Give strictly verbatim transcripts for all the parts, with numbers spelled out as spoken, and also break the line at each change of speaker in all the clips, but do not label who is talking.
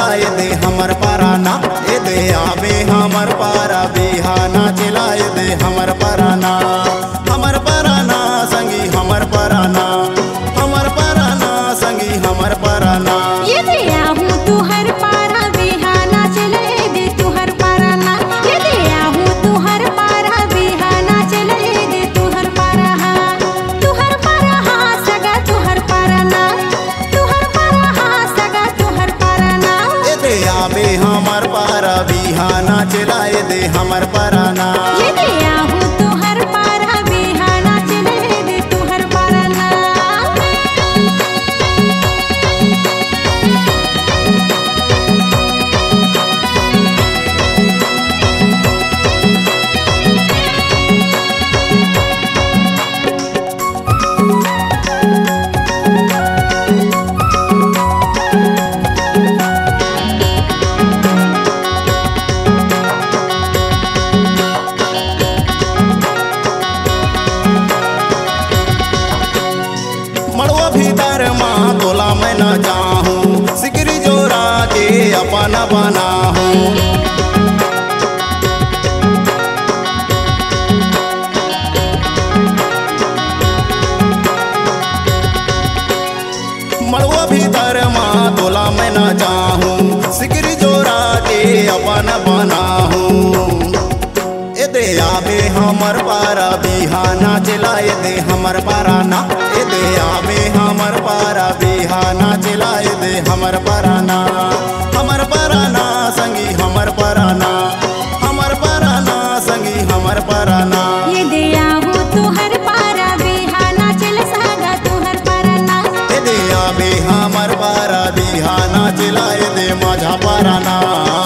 चिलाए दे हमर पराना। ए दे आवे हमर पारा बिहाना चिलाए दे हमर पराना। हमर पराना संगी हमर पराना, हमर पराना संगी हमर पराना।
ये दे आहूँ तुहर पारा बिहाना चिलाए दे तुहर पराना। ये दे आहूँ तुहर पारा बिहाना चिलाए दे तुहर पराहा। तुहर पराहा सगा तुहर पराना, तुहर पराहा सगा तुहर पराना।
ए दे आवे हमर पारा बिहाना चिलाए दे हमर पराना।
ये दे आहूँ तुहर पारा बिहाना चिलाए दे तुहर पराना।
मड़वा भीतर माँ तोला मैं न जाहूँ, सिकरी जोरा के अपन बनाहूँ। मड़वा भीतर माँ तोला मैं न जाहूँ, सिकरी जोरा के अपन बनाहूँ। ए दे आवे हमर पारा बिहाना चिलाए दे हमर पराना। ए दे आवे हमर पारा बिहाना चिलाए दे हमर पराना। हमर पराना संगी हमर पराना, हमर पराना संगी हमर पराना।
ये दे आहूँ तुहर पारा बिहाना चिल सागा तुहर पराना।
ए दे आवे हमर पारा बिहाना चिलाए दे माझा पराना।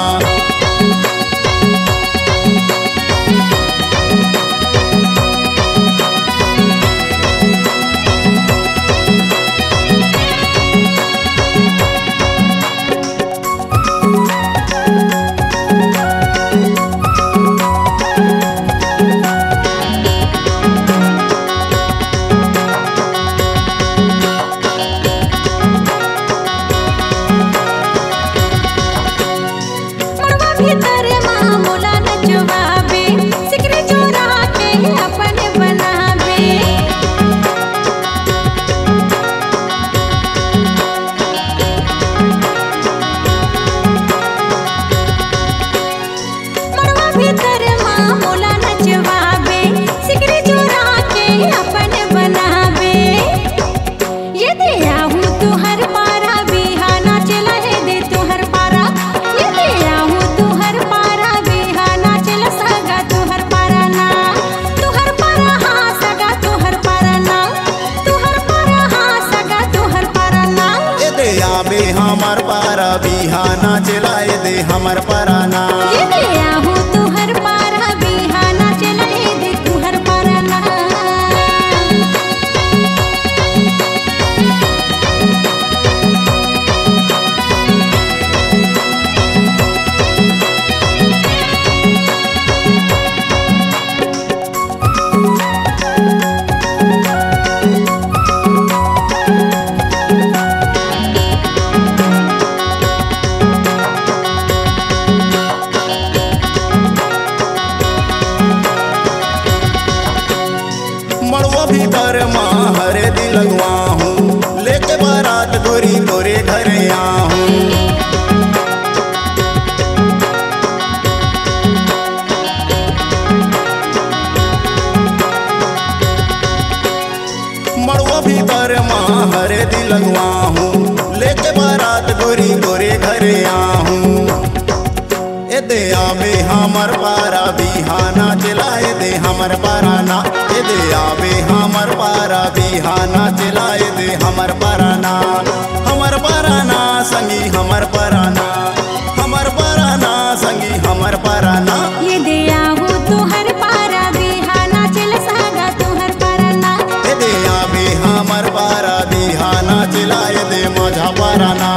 मड़वा भीतर माँ मोला नचवावे, सिकरी जोरा के अपन बनावे। मड़वा भीतर माँ मोला नचवावे, सिकरी जोरा के अपन बनावे। ये दे आहूँ तुहर पारा बिहाना चिलाए दे तुहर पारा। ये दे आहूँ तुहर पारा बिहाना चिल सगा तुहर पराना। तुहर पराहा सगा तुहर पराना, तुहर पराहा सगा तुहर पराना।
ए दे आवे हमर पारा बिहाना चिलाए दे हमर पराना।
ये दे आहूँ तुहर पारा बिहाना चिलाए दे तुहर पराना।
मड़वा भीतर माँ हरे दी लगवाहूँ, लेके बारात गोरी तोरे घर आहूँ। मड़वा भीतर माँ हरे दी लगवाहूँ, लेके बारात गोरी तोरे घर आहूँ। ए दे आवे हमर पारा बिहाना चिलाए दे हमर पराना। ए दे आवे हमर पारा बिहाना चिलाए दे हमर पराना। हमर पराना संगी हमर पराना, हमर पराना संगी हमर पराना।
ये दे आहूँ तुहर पारा बिहाना चिल सागा तुहर पराना।
ए दे आवे हमर पारा बिहाना चिलाए दे माझा पराना।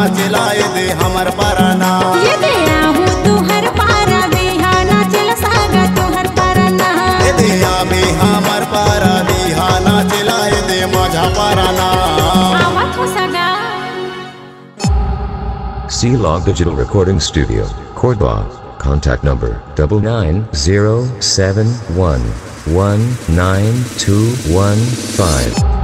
चिलाए दे हमर पराना।
ये दे आहू तुहर पारा बिहाना चल सागा तुहर पराना।
ये दे आबे हमर पारा बिहाना चिलाए दे माझा पराना।
आवत हो सगा।
C-Log Digital Recording Studio, Cordoba. Contact number double nine zero seven one one nine two one five.